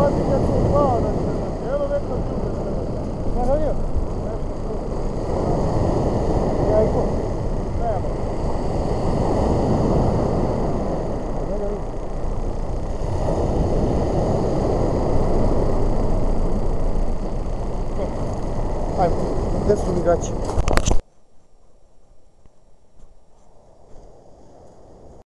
quasi che sul cuore, io lo metto più questa cosa. Guarda io. E hai qua. Vai, adesso mi cacci.